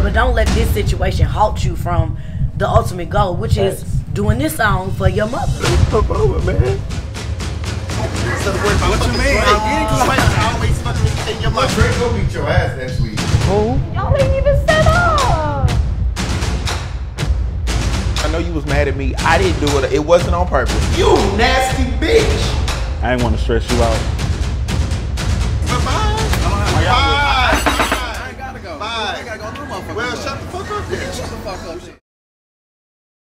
but don't let this situation halt you from the ultimate goal, which is doing this song for your mother. Come over, man. What you mean? Always fucking in your mouth. Trae go beat your ass next week. Who? Y'all ain't even set up. I know you was mad at me. I didn't do it. It wasn't on purpose. You nasty bitch. I ain't want to stress you out. Bye. I ain't gotta go. Bye. I gotta go through motherfucker. Well, shut the fuck up, bitch. Shut the fuck up, shit.